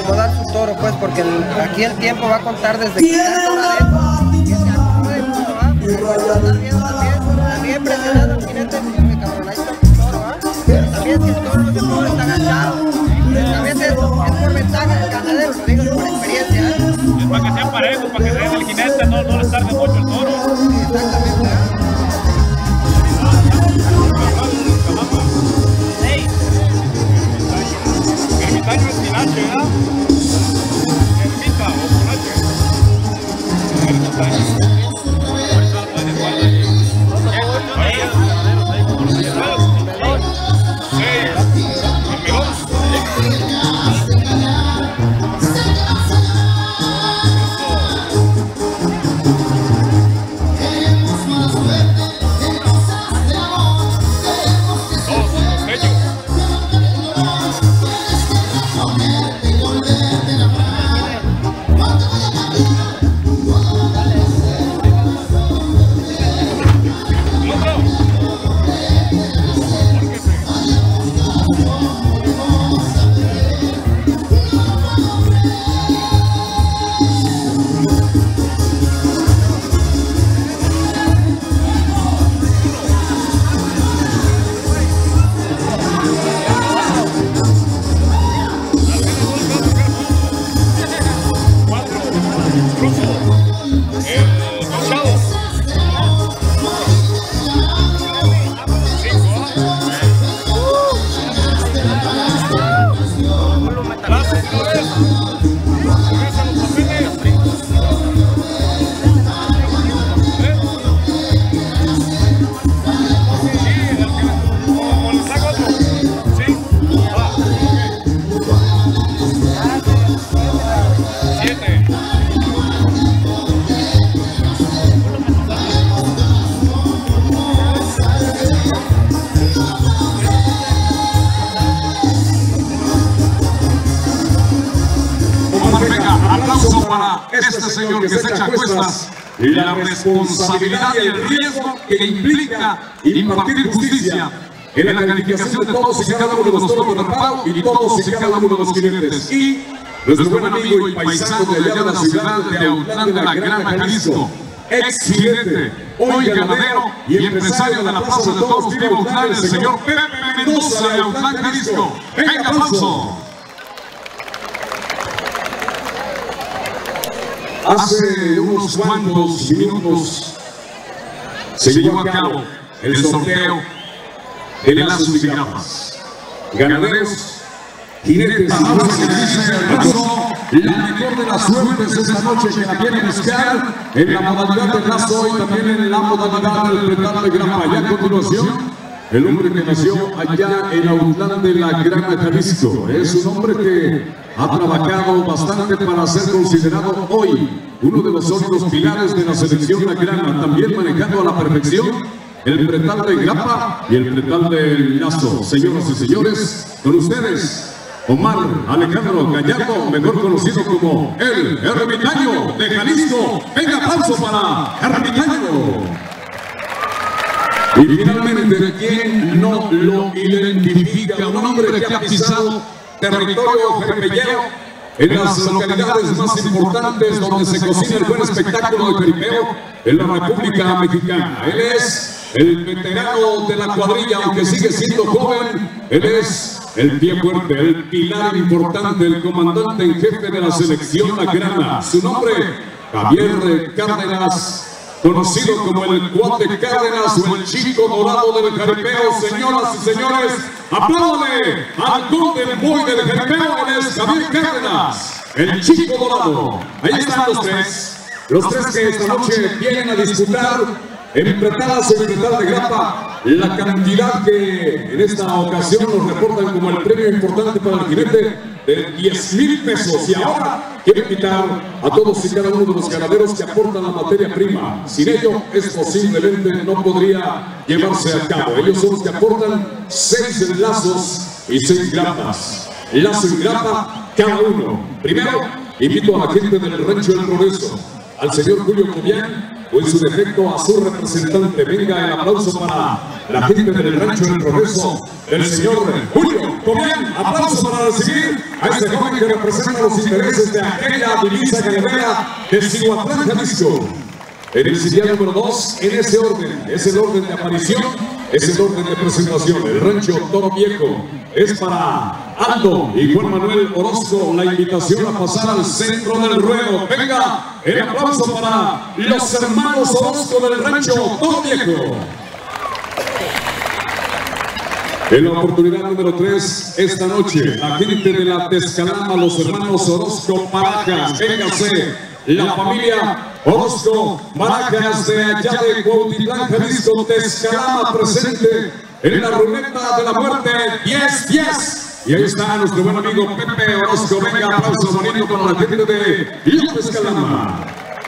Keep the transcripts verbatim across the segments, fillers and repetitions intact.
acomodar su toro, pues, porque el, aquí el tiempo va a contar desde que está el toro adentro, que se acomode el toro, ¿ah? Estás viendo también, también presionando al jinete, que cabrón, ahí está el toro, ¿ah? Pero también si el toro no se mueve, está agachado. Pero también es, es por ventaja del ganadero, lo digo por experiencia, ¿eh? Es para que sea parejo, para que se den el jinete, no, no les tarde mucho el toro. Sí, exactamente, ¿eh? Ermitaño es sin H, ¿verdad? Ermita o con H. Ermitaño. Este señor que se echa a cuestas la responsabilidad y el riesgo que implica impartir justicia en la calificación de todos y cada uno de los toros del pago y todos y cada uno de los jinetes. Y nuestro buen amigo y paisano de allá de la ciudad de Autlán de la Grana, Jalisco, ex jinete, hoy ganadero y empresario de la Plaza de Toros de Autlán, el señor Pepe Mendoza de Autlán, Jalisco. ¡Venga, aplauso! Hace unos cuantos minutos se llevó a cabo el sorteo de lazos y grapas. Ganaderos, jinetes, la mejor de las suertes esta noche que la viene a buscar en la modalidad de lazo y también en la modalidad del pretal de grapa. Y a continuación, el hombre que nació allá en Autlán de la Grana, Jalisco. Es un hombre que ha trabajado bastante para ser considerado hoy uno de los sólidos pilares de la selección La Grana, también manejando a la perfección el pretal de grapa y el pretal del lazo. Señoras y señores, con ustedes, Omar Alejandro Gallardo, mejor conocido como el Ermitaño de Jalisco. Venga, aplauso para Ermitaño. Y finalmente, ¿quién no lo identifica? Un hombre que ha pisado territorio jeripeyero en las localidades más importantes donde se cocina el buen espectáculo de jaripeo en la República Mexicana. Él es el veterano de la cuadrilla, aunque sigue siendo joven. Él es el pie fuerte, el pilar importante, el comandante en jefe de la selección La Grana. Su nombre, Javier Cárdenas, conocido como el Cuate Cárdenas o el Chico Dorado del jaripeo. Señoras y señores, apláudale al Golden Boy del jaripeo. Él es Javier Cárdenas, el Chico Dorado. Ahí están los tres, los tres que esta noche vienen a disputar en pretadas o en pretal de grapa la cantidad que en esta ocasión nos reportan como el premio importante para el jinete de diez mil pesos. Y ahora quiero invitar a todos y cada uno de los ganaderos que aportan la materia prima. Sin ello, esto posiblemente no podría llevarse a cabo. Ellos son los que aportan seis lazos y seis grapas. Lazo y grapa cada uno. Primero, invito a la gente del Rancho del Progreso, al señor Julio Cobian, o en su defecto a su representante. Venga el aplauso para la gente del Rancho del Progreso, del señor Julio Cobian. Aplauso para recibir a este joven que representa los intereses de aquella divisa ganadera de Cihuatlán, Jalisco. En el sitial número dos, en ese orden, es el orden de aparición, es el orden de presentación. El Rancho Toro Viejo es para Aldo y Juan Manuel Orozco. La invitación a pasar al centro del ruedo. Venga, el aplauso para los hermanos Orozco del Rancho Toro Viejo. En la oportunidad número tres, esta noche, la gente de la Tezcalama, los hermanos Orozco Barajas, véngase. La familia Orozco Barajas de allá de Cuautitlán, Jalisco, Tezcalama, presente en la ruleta de la muerte diez diez. Y ahí está nuestro buen amigo Pepe Orozco. Venga, aplauso bonito para la gente de la Tezcalama.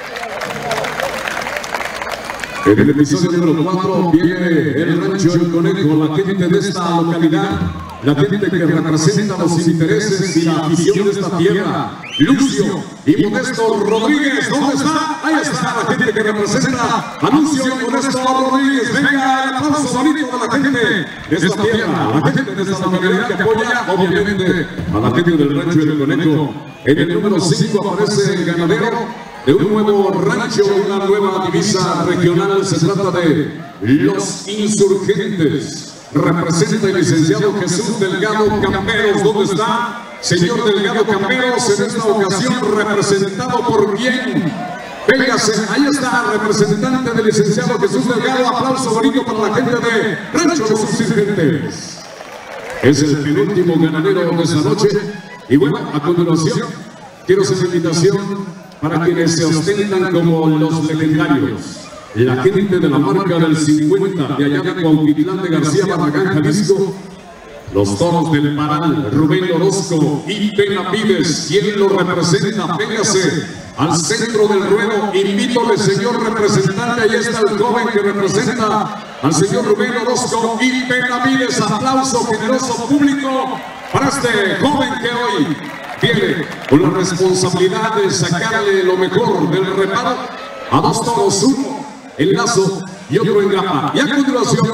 En el episodio número cuatro viene el Rancho El Conejo, la gente de esta localidad, la gente que representa los intereses y la afición de esta tierra. Lucio y Modesto Rodríguez, ¿dónde está? Ahí está la gente que representa a Lucio y Modesto Rodríguez. Venga, el aplauso bonito de la gente de esta tierra, la gente de esta localidad que apoya, obviamente, a la gente del Rancho El Conejo. En el número cinco aparece el ganadero de un nuevo rancho, una nueva divisa regional. Se trata de los Insurgentes. Representa el licenciado Jesús Delgado Camperos. ¿Dónde está? Señor Delgado Camperos, en esta ocasión representado por quién? Véngase, ahí está, representante del licenciado Jesús Delgado. Aplauso bonito para la gente de Rancho Los Insurgentes. Es el penúltimo ganadero de esta noche. Y bueno, a continuación, quiero hacer una invitación para quienes se ostentan como los legendarios. La gente de la marca del cincuenta de allá de Cuautitlán de García Barragán, Jalisco. Los toros del Paral, Rubén Orozco y Benavides. ¿Quién lo representa? Véngase al centro del ruedo. Invítole, señor representante. Ahí está el joven que representa al señor Rubén Orozco y Benavides. Aplauso generoso público para este joven que hoy tiene con la responsabilidad de sacarle lo mejor del reparo a dos toros, uno en lazo y otro en grapa. Y a continuación,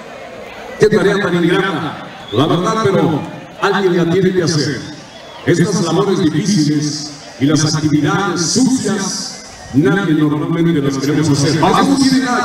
qué tarea tan ingrata, la verdad, pero alguien la tiene que hacer. Estas labores difíciles y las actividades sucias, nadie normalmente las queremos hacer. Vamos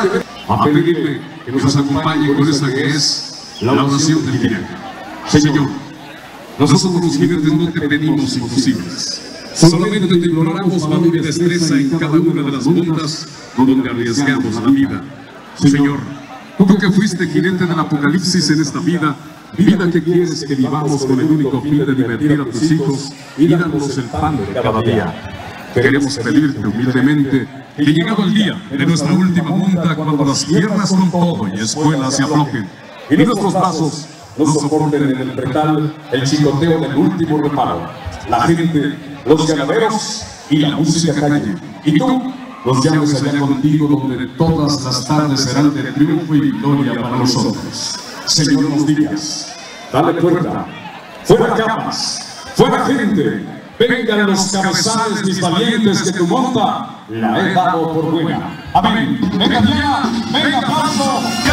a pedirle que nos acompañe con esta que es la oración del día. Señor, nosotros los jinetes no te pedimos imposibles, solamente te imploramos valor y destreza en cada una de las montas donde arriesgamos la vida. Señor, tú que fuiste jinete del apocalipsis en esta vida, vida que quieres que vivamos con el único fin de divertir a tus hijos y darnos el pan de cada día. Queremos pedirte humildemente que llegado el día de nuestra última monta, cuando las piernas con todo y espuelas se aflojen y nuestros brazos nos soporten en el pretal el chicoteo del último reparo, la gente, los ganaderos y la música calle. Y tú nos llames allá contigo, donde todas las tardes serán de triunfo y gloria para nosotros. Señor, nos digas, dale puerta, fuera capas, fuera gente, vengan los cabezales mis valientes, que tu monta la he dado por buena. Amén. Venga ya, venga paso, que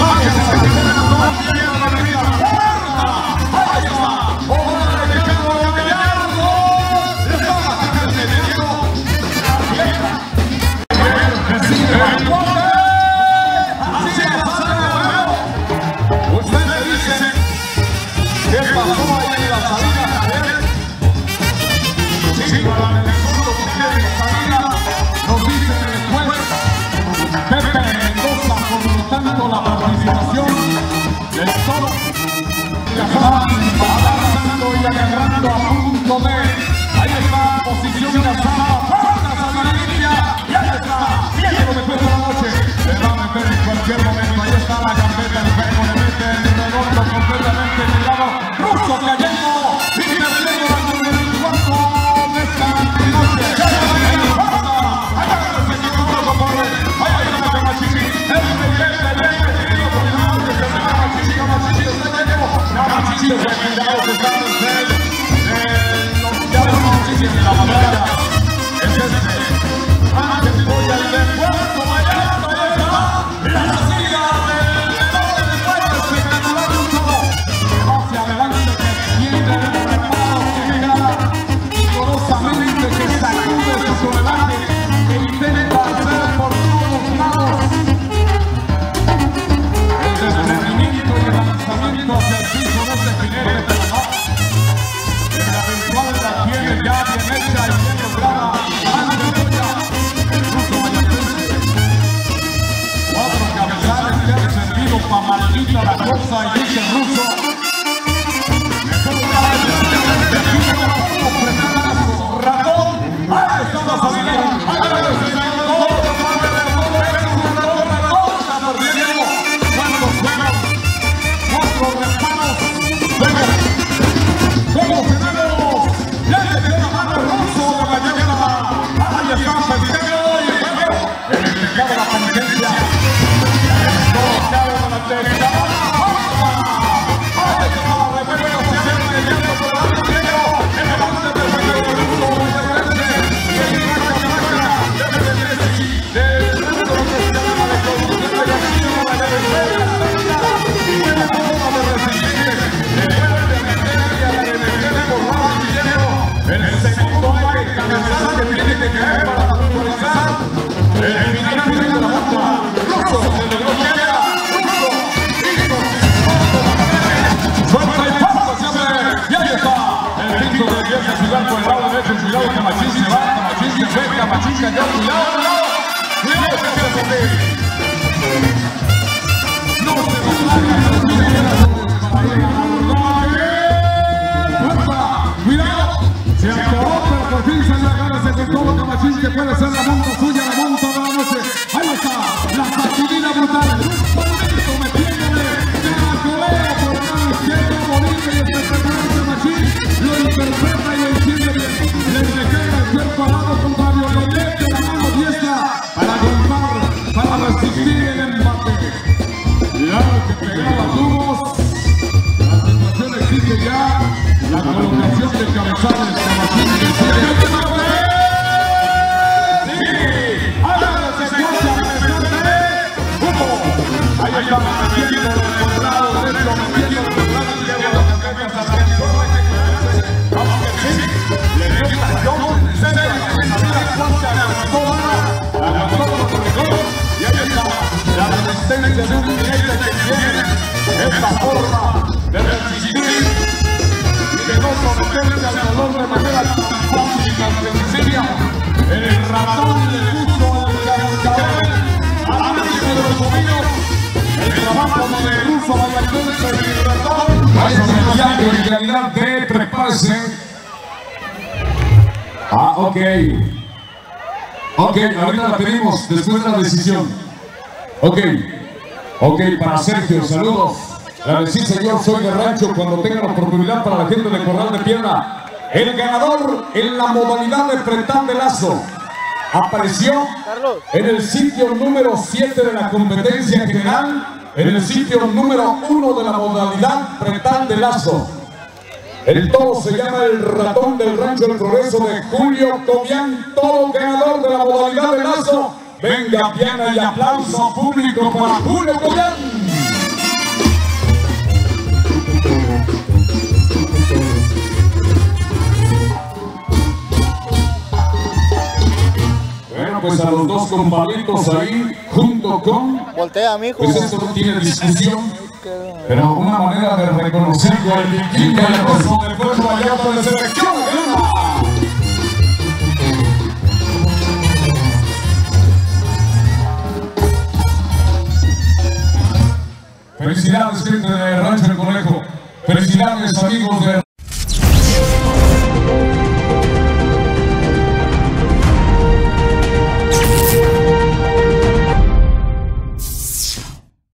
la participación del toro ya está avanzando y agarrando a punto de, ahí está, posición de asada, fuerzas a la línea, y ahí está, viene lo mejor de la noche, le va a meter en cualquier momento, ahí está la gambeta, el juego le mete el redondo completamente tirado, ruso cayendo, y perdiendo la número cuatro de esta noche, agárrese que todo corre, ahí está la Camachichi, el Camachichi los recomendados están en el los Camachichi de la madera. Es este. Ángel Goya penitencia. Todo cabe con la técnica. En el segundo hay que cabezar que tiene que caer para actualizar. El final de la monta. Russo, se logró llegar. Russo, listo. Suelta y pasa, se abre. Y ahí está. El quinto de empieza a jugar por el lado derecho. Cuidado, Camachín se va. Camachín se fue. Camachín cayó. Cuidado, cuidado. Cuidado, se hace así. No se va a cuidado. Se acabó, pero por fin salió a ganas de todo Camachín, que puede ser la monta suya, la monta de la noche. Ahí está, la sacudida brutal. Un palito metiéndole de la colea por el lado izquierdo, bonito y espectacular Camachín. Lo interpreta y lo entiende bien. Le recarga el cuerpo al lado contrario, le mete la mano diestra para aguantar, para resistir el embate. Claro que pegaba tubos. La situación existe ya. La colocación de cabezales de Camachín que sigue. ¡Sí! ¡Ahora la secuencia interesante! ¡Uno! Ahí está metiendo por el lado derecho, metiendo por el lado izquierdo. Vamos que sí. Le quita John, se ve la cuarta, la aguantó, la aguantó por el corredor. Y ahí está la resistencia de un jinete que tiene esta forma de resistir. Que no someterse al dolor de manera tan fácil y tan sencilla. El ratón le puso el cascabel al ánimo de los bovinos. El trabajo de Russo Valladolid del ratón. Hay una en realidad de treparse. Ah, ok. Ok, ahorita la pedimos después de la decisión. Ok. Ok, para Sergio, saludos. La de sí, señor, soy de rancho. Cuando tenga la oportunidad para la gente de Corral de Piedra. El ganador en la modalidad de pretal de lazo apareció en el sitio número siete de la competencia general, en el sitio número uno de la modalidad pretal de lazo. El toro se llama el ratón del rancho del progreso de Julio Cobian, toro ganador de la modalidad de lazo. Venga, piana y aplauso público para Julio Cobian. Bueno, pues a los dos compadritos ahí, junto con... Voltea, mijo. Pues esto no tiene discusión, pero una manera de reconocer con el vikingo del rostro del pueblo Vallarta de selección. Felicidades, gente de Rancho El Conejo. Felicidades, amigos de